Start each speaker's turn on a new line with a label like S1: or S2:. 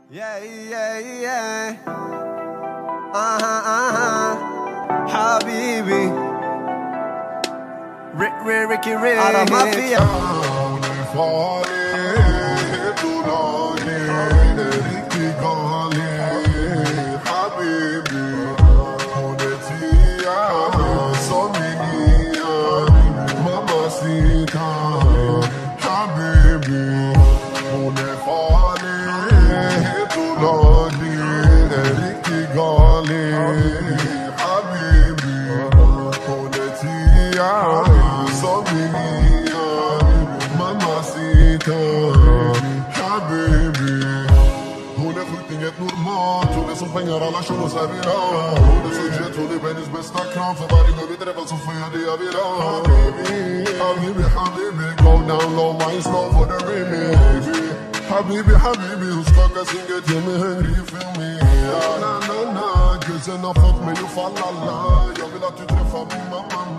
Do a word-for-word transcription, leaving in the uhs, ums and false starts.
S1: Yeah, yeah, yeah. Uh-huh, uh-huh. Habibi. Rick, Rick, Ricky, Rick. Alla mafia.
S2: Hon är flykting, ett normalt. Hon är som pengar, alla show så vi har. Hon är så jet, hon är världens bästa kram. För varje gång vi träffas så får jag det jag vill ha. Habibi, habibi, go down low, wine slow for the remix. Habibi, habibi, hon skakar sin gött, gör mig hungrig, feel me. Na na na, gudsen har fått mig att falla. Jag vill att du träffar min mamma.